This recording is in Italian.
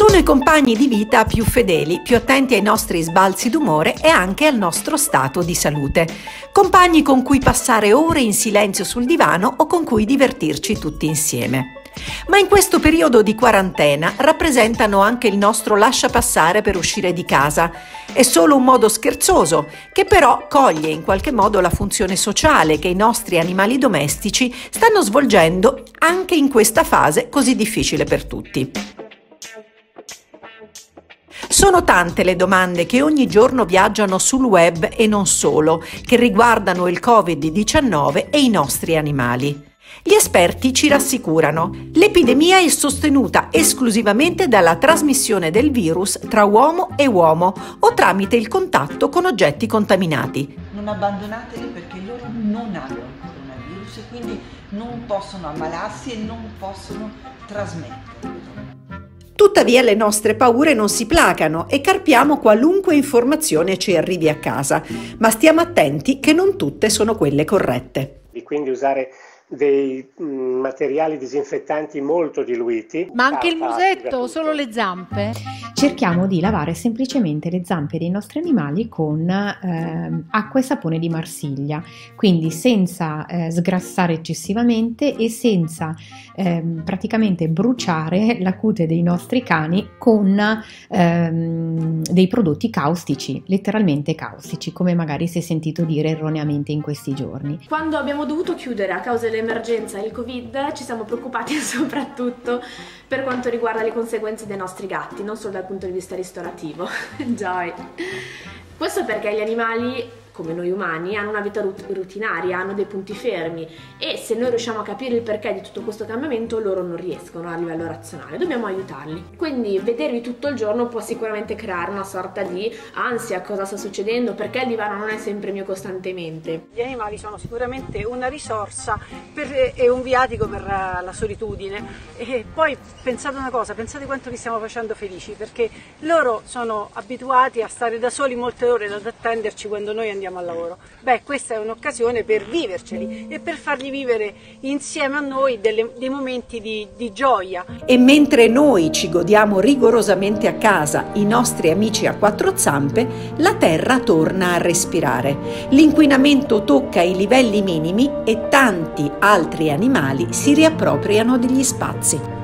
Sono i compagni di vita più fedeli, più attenti ai nostri sbalzi d'umore e anche al nostro stato di salute. Compagni con cui passare ore in silenzio sul divano o con cui divertirci tutti insieme. Ma in questo periodo di quarantena rappresentano anche il nostro lasciapassare per uscire di casa. È solo un modo scherzoso, che però coglie in qualche modo la funzione sociale che i nostri animali domestici stanno svolgendo anche in questa fase così difficile per tutti. Sono tante le domande che ogni giorno viaggiano sul web e non solo, che riguardano il Covid-19 e i nostri animali. Gli esperti ci rassicurano: l'epidemia è sostenuta esclusivamente dalla trasmissione del virus tra uomo e uomo o tramite il contatto con oggetti contaminati. Non abbandonateli perché loro non hanno il coronavirus e quindi non possono ammalarsi e non possono trasmetterlo. Tuttavia le nostre paure non si placano e carpiamo qualunque informazione ci arrivi a casa, ma stiamo attenti che non tutte sono quelle corrette. E quindi usare dei materiali disinfettanti molto diluiti. Ma anche il musetto, solo le zampe? Cerchiamo di lavare semplicemente le zampe dei nostri animali con acqua e sapone di Marsiglia, quindi senza sgrassare eccessivamente e senza praticamente bruciare la cute dei nostri cani con dei prodotti caustici, letteralmente caustici, come magari si è sentito dire erroneamente in questi giorni. Quando abbiamo dovuto chiudere a causa dell'emergenza e il Covid, ci siamo preoccupati soprattutto per quanto riguarda le conseguenze dei nostri gatti, non solo dal punto di vista ristorativo. Joy. Questo perché gli animali, come noi umani, hanno una vita rutinaria, hanno dei punti fermi e se noi riusciamo a capire il perché di tutto questo cambiamento, loro non riescono a livello razionale, dobbiamo aiutarli. Quindi vederli tutto il giorno può sicuramente creare una sorta di ansia: cosa sta succedendo, perché il divano non è sempre mio costantemente. Gli animali sono sicuramente una risorsa e un viatico per la solitudine, e poi pensate una cosa, pensate quanto li stiamo facendo felici, perché loro sono abituati a stare da soli molte ore ad attenderci quando noi andiamo al lavoro. Beh, questa è un'occasione per viverceli e per fargli vivere insieme a noi dei momenti di gioia. E mentre noi ci godiamo rigorosamente a casa i nostri amici a quattro zampe, la terra torna a respirare. L'inquinamento tocca i livelli minimi e tanti altri animali si riappropriano degli spazi.